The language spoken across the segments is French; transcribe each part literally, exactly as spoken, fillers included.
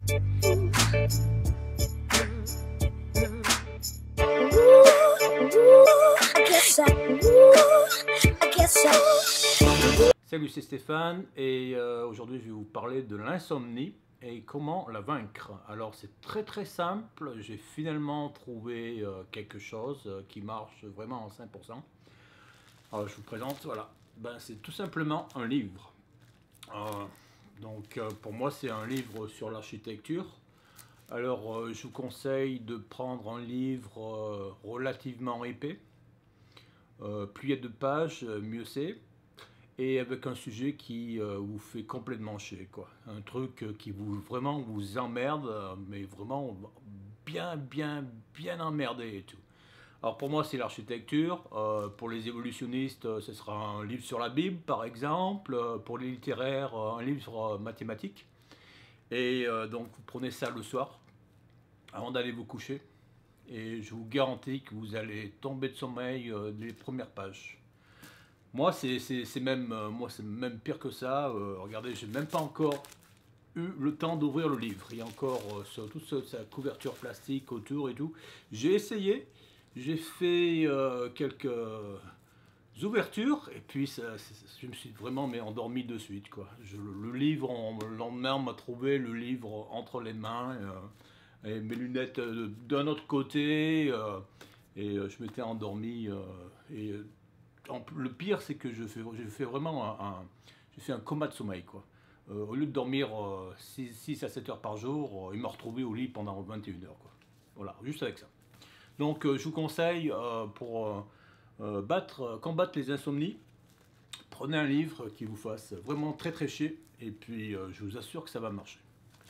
Salut, c'est Stéphane et euh, aujourd'hui je vais vous parler de l'insomnie et comment la vaincre. Alors c'est très très simple, j'ai finalement trouvé euh, quelque chose euh, qui marche vraiment en cinq pour cent. Alors je vous présente, voilà, ben, c'est tout simplement un livre. Euh, donc euh, pour moi c'est un livre sur l'architecture. Alors euh, je vous conseille de prendre un livre euh, relativement épais. Euh, plus il y a de pages, mieux c'est. Et avec un sujet qui euh, vous fait complètement chier, quoi. Un truc qui vous vraiment vous emmerde, euh, mais vraiment bien, bien, bien emmerdé et tout. Alors pour moi, c'est l'architecture. Euh, pour les évolutionnistes, euh, ce sera un livre sur la Bible, par exemple. Euh, pour les littéraires, euh, un livre sur euh, mathématiques. Et euh, donc, vous prenez ça le soir, avant d'aller vous coucher. Et je vous garantis que vous allez tomber de sommeil euh, dès les premières pages. Moi, c'est même, euh, moi, c'est même pire que ça. Euh, regardez, j'ai même pas encore eu le temps d'ouvrir le livre. Il y a encore euh, sur toute ce, sa couverture plastique autour et tout. J'ai essayé, j'ai fait euh, quelques ouvertures et puis ça, je me suis vraiment mais endormi de suite, quoi. Je, le livre, on, le lendemain, on m'a trouvé le livre entre les mains, euh, et mes lunettes euh, d'un autre côté, euh, et euh, je m'étais endormi. Euh, et le pire, c'est que je fais, je fais vraiment un, un, je fais un coma de sommeil, quoi. Euh, au lieu de dormir euh, six à sept heures par jour, euh, il m'a retrouvé au lit pendant vingt et une heures, quoi. Voilà, juste avec ça. Donc euh, je vous conseille, euh, pour euh, euh, battre, combattre les insomnies, prenez un livre qui vous fasse vraiment très très chier, et puis euh, je vous assure que ça va marcher.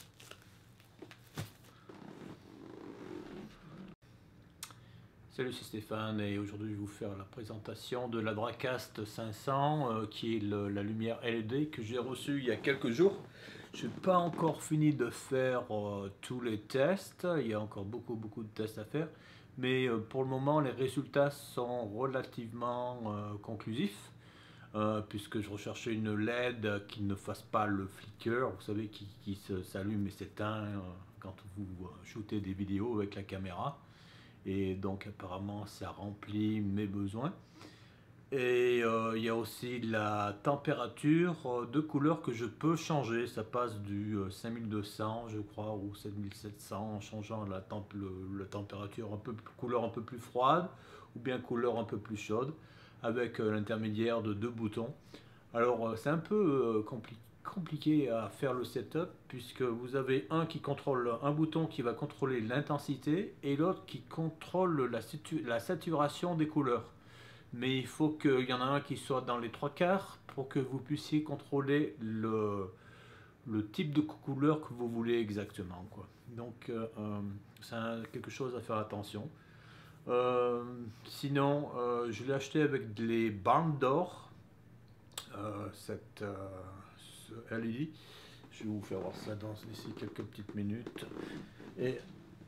Salut, c'est Stéphane et aujourd'hui je vais vous faire la présentation de la Dracast cinq cents euh, qui est le, la lumière L E D que j'ai reçue il y a quelques jours. Je n'ai pas encore fini de faire euh, tous les tests, il y a encore beaucoup beaucoup de tests à faire, mais euh, pour le moment les résultats sont relativement euh, conclusifs, euh, puisque je recherchais une L E D qui ne fasse pas le flicker, vous savez, qui, qui s'allume et s'éteint euh, quand vous euh, shootez des vidéos avec la caméra. Et donc apparemment ça remplit mes besoins. Et euh, il y a aussi la température de couleur que je peux changer. Ça passe du euh, cinq mille deux cents je crois ou sept mille sept cents en changeant la, temp le, la température, un peu couleur un peu plus froide ou bien couleur un peu plus chaude avec euh, l'intermédiaire de deux boutons. Alors euh, c'est un peu euh, compliqué compliqué à faire le setup puisque vous avez un qui contrôle un bouton qui va contrôler l'intensité et l'autre qui contrôle la, la saturation des couleurs, mais il faut qu'il y en a un qui soit dans les trois quarts pour que vous puissiez contrôler le, le type de couleur que vous voulez exactement, quoi. Donc euh, c'est quelque chose à faire attention. Euh, sinon euh, je l'ai acheté avec les bandes d'or, euh, cette euh, L E D. Je vais vous faire voir ça dans d'ici quelques petites minutes. Et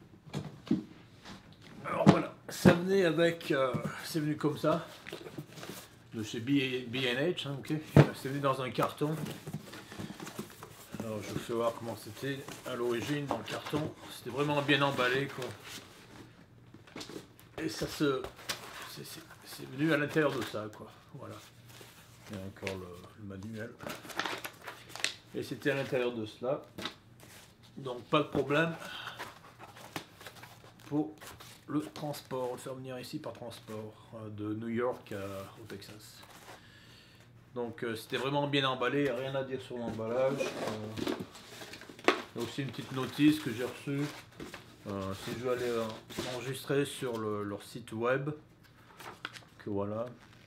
alors voilà, ça venait avec, euh, c'est venu comme ça, de chez B and H, hein, ok. C'est venu dans un carton. Alors je vous fais voir comment c'était à l'origine dans le carton. C'était vraiment bien emballé, quoi. Et ça se, c'est venu à l'intérieur de ça, quoi. Voilà. Il y a encore le, le manuel. Et c'était à l'intérieur de cela, donc pas de problème pour le transport, le faire venir ici par transport de New York à, au Texas. Donc euh, c'était vraiment bien emballé, rien à dire sur l'emballage. Euh, il y a aussi une petite notice que j'ai reçue, euh, si je veux aller euh, enregistrer sur le, leur site web, que voilà.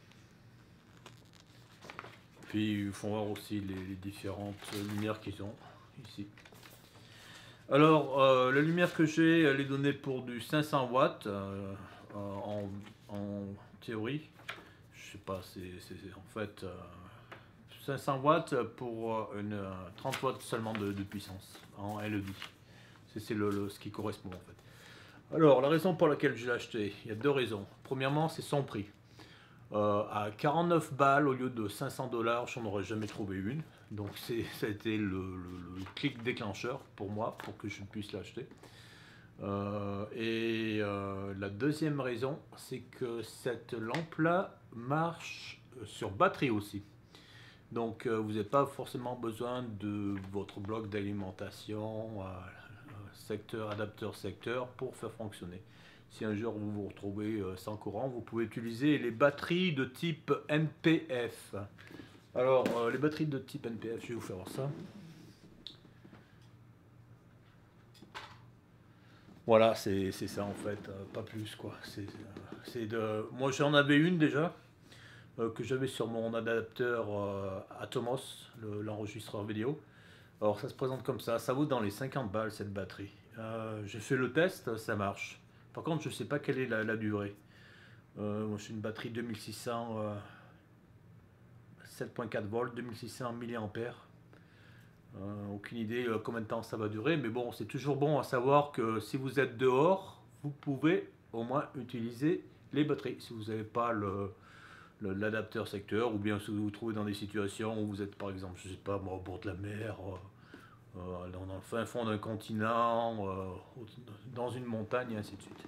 Puis ils font voir aussi les, les différentes lumières qu'ils ont ici. Alors euh, la lumière que j'ai, elle est donnée pour du cinq cents watts euh, en, en théorie. Je sais pas, c'est en fait euh, cinq cents watts pour une euh, trente watts seulement de, de puissance en L E D. C'est le, le, ce qui correspond en fait. Alors la raison pour laquelle je l'ai acheté, il y a deux raisons. Premièrement, c'est son prix. Euh, à quarante-neuf balles au lieu de cinq cents dollars, j'en aurais jamais trouvé une. Donc c'est, ça a été le, le, le clic déclencheur pour moi, pour que je puisse l'acheter. Euh, et euh, la deuxième raison, c'est que cette lampe-là marche sur batterie aussi. Donc euh, vous n'avez pas forcément besoin de votre bloc d'alimentation, euh, secteur, adapteur secteur pour faire fonctionner. Si un jour vous vous retrouvez euh, sans courant, vous pouvez utiliser les batteries de type N P F. Alors euh, les batteries de type N P F, je vais vous faire voir ça. Voilà, c'est ça en fait, euh, pas plus quoi. C'est de... Moi j'en avais une déjà, euh, que j'avais sur mon adapteur euh, Atomos, l'enregistreur vidéo. Alors ça se présente comme ça, ça vaut dans les cinquante balles cette batterie. Euh, J'ai fait le test, ça marche. Par contre je sais pas quelle est la, la durée. Euh, moi c'est une batterie deux mille six cents, euh, sept virgule quatre volts, deux mille six cents milliampères. Euh, aucune idée euh, combien de temps ça va durer, mais bon, c'est toujours bon à savoir que si vous êtes dehors, vous pouvez au moins utiliser les batteries. Si vous n'avez pas le, le, l'adapteur secteur, ou bien si vous vous trouvez dans des situations où vous êtes par exemple, je sais pas moi, au bord de la mer, euh, euh, dans, dans le fin fond d'un continent, euh, dans une montagne, et ainsi de suite.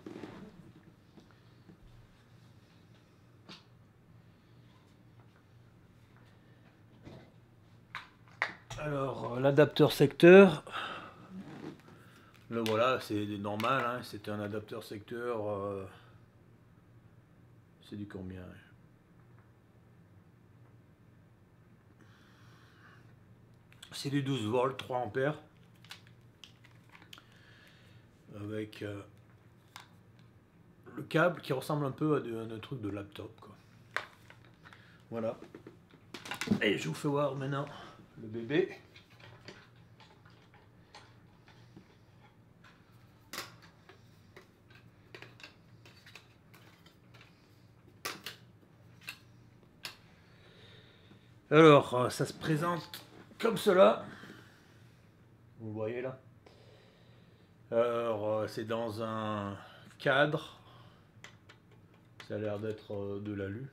Alors, l'adapteur secteur, le voilà, c'est normal, hein, c'est un adapteur secteur, euh, c'est du combien? C'est du douze volts, trois ampères, avec euh, le câble qui ressemble un peu à, de, à un truc de laptop, quoi. Voilà. Et je vous fais voir maintenant le bébé. Alors, ça se présente comme cela. Vous voyez là. Alors, c'est dans un cadre. Ça a l'air d'être de l'alu.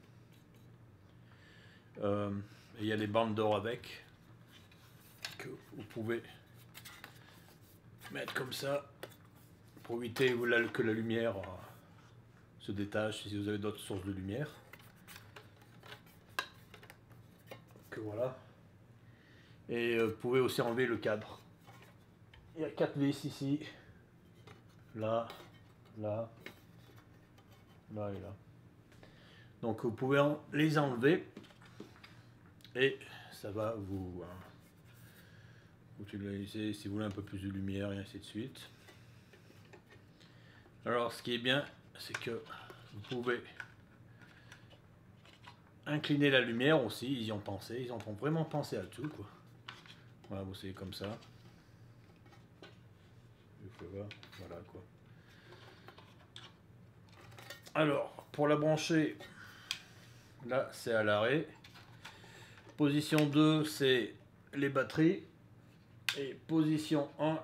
Euh, et il y a des bandes d'or avec, que vous pouvez mettre comme ça pour éviter que la lumière se détache si vous avez d'autres sources de lumière. Que voilà. Et vous pouvez aussi enlever le cadre. Il y a quatre vis ici, là, là, là et là. Donc vous pouvez en les enlever et ça va vous, hein, vous utiliser si vous voulez un peu plus de lumière et ainsi de suite. Alors ce qui est bien, c'est que vous pouvez incliner la lumière aussi, ils y ont pensé, ils ont vraiment pensé à tout, quoi. Voilà, vous savez, comme ça. Voilà quoi. Alors, pour la brancher, là c'est à l'arrêt. Position deux, c'est les batteries. Et position un,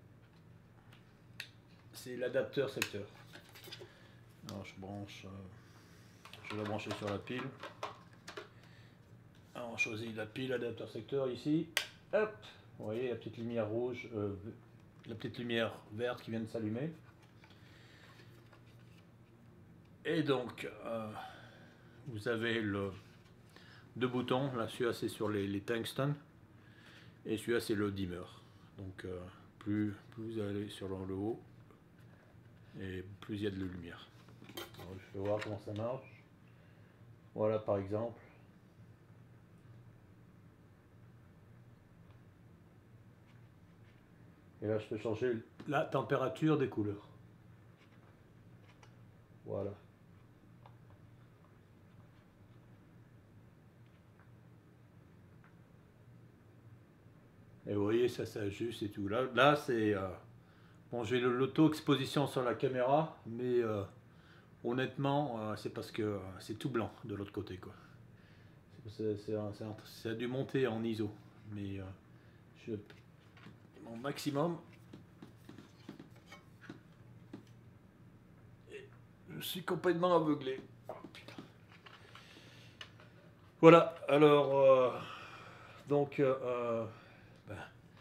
c'est l'adapteur secteur. Alors je branche, euh, je vais la brancher sur la pile. Alors, on choisit la pile adapteur secteur ici. Hop, vous voyez la petite lumière rouge, euh, la petite lumière verte qui vient de s'allumer. Et donc, euh, vous avez le deux boutons. Là, celui-là c'est sur les, les tungstènes et celui-là c'est le dimmer. Donc, euh, plus, plus vous allez sur le, le haut et plus il y a de la lumière. Alors, je vais voir comment ça marche. Voilà par exemple. Et là, je peux changer la température des couleurs. Voilà. Et vous voyez, ça s'ajuste et tout. Là, là c'est... Euh, bon, j'ai l'auto-exposition sur la caméra, mais euh, honnêtement, euh, c'est parce que euh, c'est tout blanc de l'autre côté, quoi. Ça a dû monter en I S O, mais euh, je, mon maximum. Et je suis complètement aveuglé. Oh, putain. Voilà, alors... Euh, donc euh, euh, ben,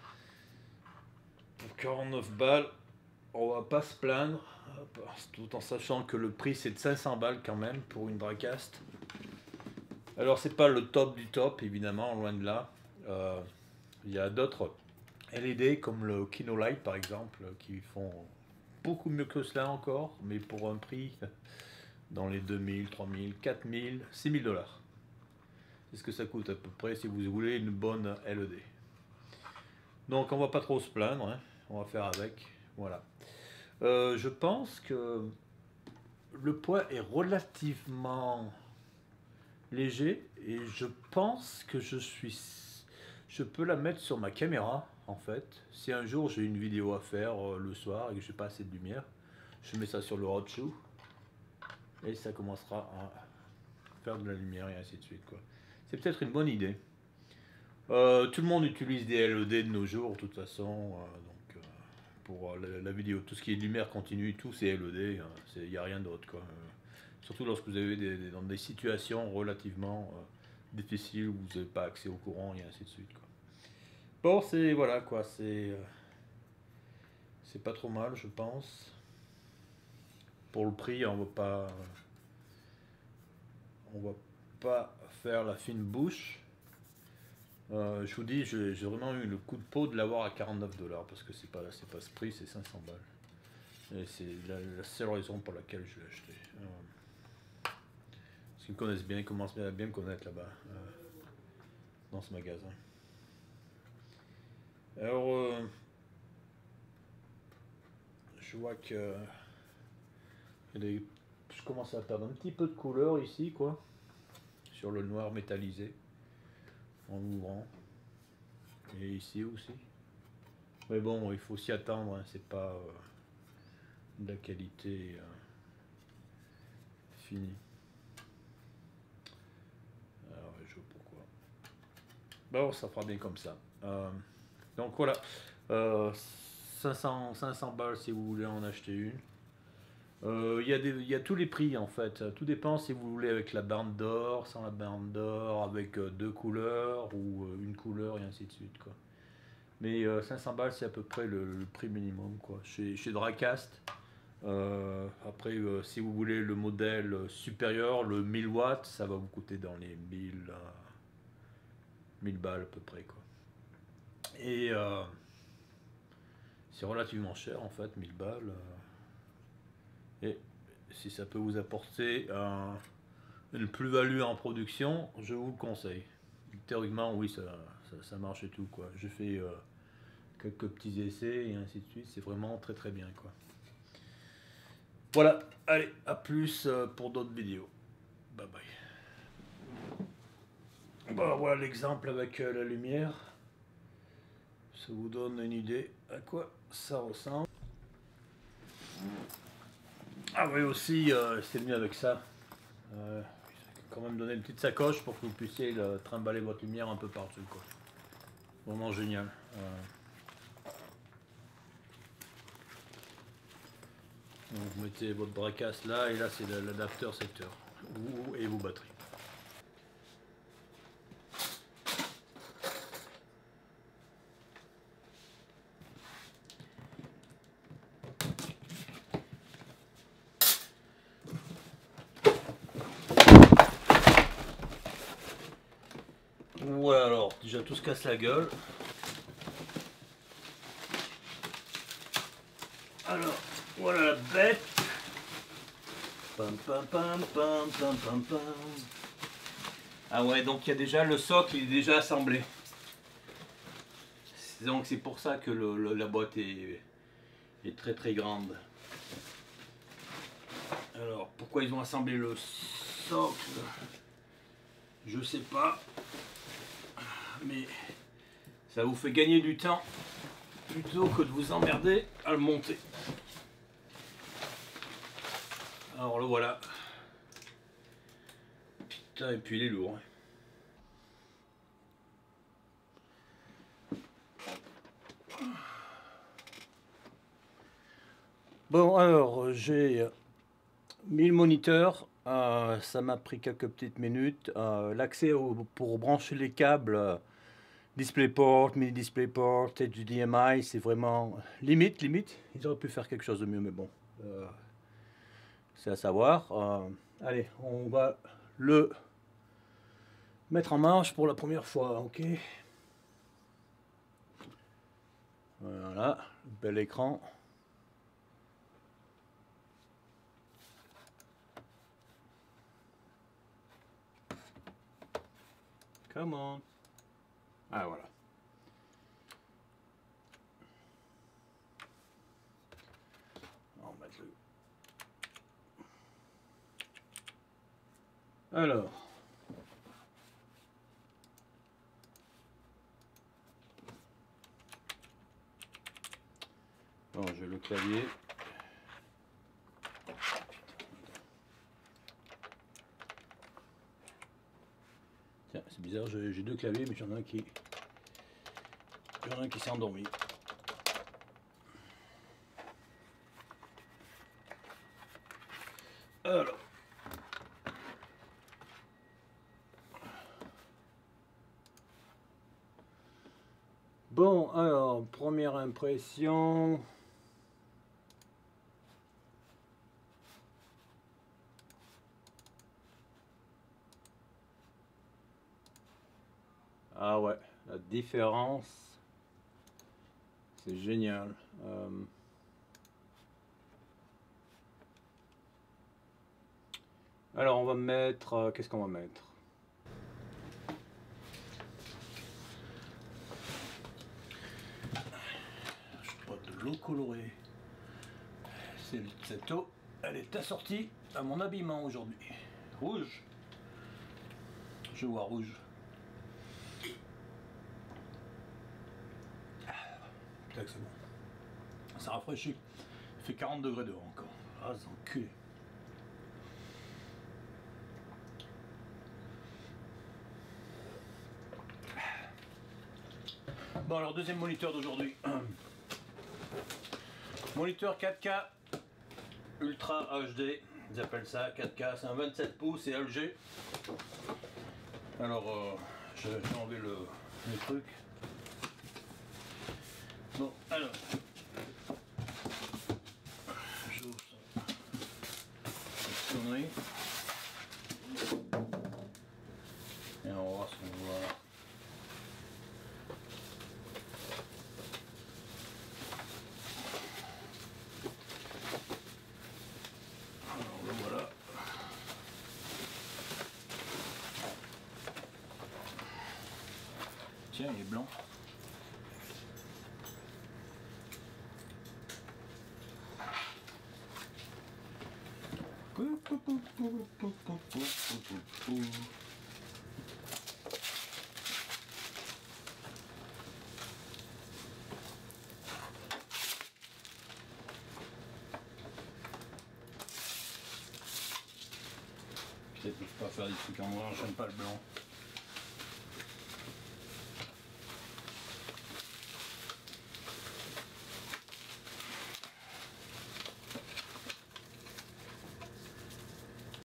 pour quarante-neuf balles, on va pas se plaindre, tout en sachant que le prix c'est de cinq cents balles quand même pour une Dracast. Alors c'est pas le top du top évidemment, loin de là. Euh, il y a d'autres L E D comme le Kinolight par exemple qui font beaucoup mieux que cela encore, mais pour un prix dans les deux mille, trois mille, quatre mille, six mille dollars. C'est ce que ça coûte à peu près si vous voulez une bonne L E D. Donc on va pas trop se plaindre, hein. On va faire avec. Voilà. Euh, je pense que le poids est relativement léger et je pense que je suis, je peux la mettre sur ma caméra en fait. Si un jour j'ai une vidéo à faire euh, le soir et que j'ai pas assez de lumière, je mets ça sur le Road Show et ça commencera à faire de la lumière et ainsi de suite quoi. C'est peut-être une bonne idée. Euh, tout le monde utilise des L E D de nos jours de toute façon, euh, donc euh, pour la, la vidéo, tout ce qui est lumière continue, tout c'est L E D, il hein, n'y a rien d'autre quoi. Euh, surtout lorsque vous avez des, des, dans des situations relativement euh, difficiles où vous n'avez pas accès au courant et ainsi de suite quoi. Bon c'est voilà quoi, c'est euh, c'est pas trop mal je pense. Pour le prix on va pas on va pas faire la fine bouche. Euh, je vous dis, j'ai vraiment eu le coup de peau de l'avoir à quarante-neuf dollars parce que c'est pas, c'est pas ce prix, c'est cinq cents balles. Et c'est la, la seule raison pour laquelle je l'ai acheté. Euh, parce qu'ils me connaissent bien, ils commencent à bien me connaître là-bas, euh, dans ce magasin. Alors, euh, je vois que les, je commence à perdre un petit peu de couleur ici, quoi, sur le noir métallisé, en ouvrant. Et ici aussi. Mais bon, il faut s'y attendre, hein, c'est pas euh, de la qualité euh, finie. Alors, je vois pourquoi. Bon, ça fera bien comme ça. Euh, donc voilà, euh, cinq cents, cinq cents balles si vous voulez en acheter une. Il euh, y, y a tous les prix en fait. Tout dépend si vous voulez avec la bande d'or, sans la bande d'or, avec euh, deux couleurs ou euh, une couleur et ainsi de suite quoi. Mais euh, cinq cents balles c'est à peu près le, le prix minimum quoi. Chez, chez Dracast. Euh, après euh, si vous voulez le modèle supérieur, le mille watts, ça va vous coûter dans les mille, euh, mille balles à peu près quoi. Et euh, c'est relativement cher en fait, mille balles. Euh, et si ça peut vous apporter un, une plus-value en production, je vous le conseille. Théoriquement, oui, ça, ça, ça marche et tout quoi. Je fais euh, quelques petits essais et ainsi de suite. C'est vraiment très très bien quoi. Voilà, allez, à plus pour d'autres vidéos. Bye bye. Bon, voilà l'exemple avec euh, la lumière. Ça vous donne une idée à quoi ça ressemble. Ah oui aussi, euh, c'est mieux avec ça. Euh, quand même donner une petite sacoche pour que vous puissiez le, trimballer votre lumière un peu partout quoi. Vraiment génial. Euh, donc vous mettez votre Dracast là et là c'est l'adapteur secteur et vos batteries. Voilà alors, déjà tout se casse la gueule. Alors, voilà la bête. Pam, pam, pam, pam, pam, pam, pam. Ah ouais, donc il y a déjà le socle, il est déjà assemblé. Donc c'est pour ça que le, le, la boîte est, est très très grande. Alors, pourquoi ils ont assemblé le socle? Je sais pas. Mais ça vous fait gagner du temps plutôt que de vous emmerder à le monter. Alors le voilà. Putain, et puis il est lourd. Bon alors j'ai mis le moniteur, euh, ça m'a pris quelques petites minutes. Euh, L'accès pour brancher les câbles, DisplayPort, mini DisplayPort et du D M I, c'est vraiment limite, limite. Ils auraient pu faire quelque chose de mieux, mais bon, euh, c'est à savoir. Euh, allez, on va le mettre en marche pour la première fois, ok. Voilà, bel écran. Come on. Ah voilà. On va mettre le... Alors. Bon, j'ai le clavier. Tiens, c'est bizarre, j'ai deux claviers, mais j'en ai un qui... J'en ai un qui s'est endormi. Alors. Bon, alors, première impression... Ah ouais, la différence, c'est génial. Euh... Alors on va mettre, euh, qu'est-ce qu'on va mettre? Je crois de l'eau colorée. Cette eau, elle est assortie à mon habillement aujourd'hui. Rouge. Je vois rouge. Putain que c'est bon. Ça rafraîchit. Il fait quarante degrés dehors encore. Ah, c'est enculé. Bon alors deuxième moniteur d'aujourd'hui. Moniteur quatre K Ultra H D, ils appellent ça quatre K, c'est un vingt-sept pouces et L G. Alors euh, je vais enlever le, le truc. Bon alors j'ouvre cette sonnerie et on va voir ce qu'on voit. Tiens, il est blanc. Peut-être que je peux pas faire des trucs en noir, j'aime pas le blanc.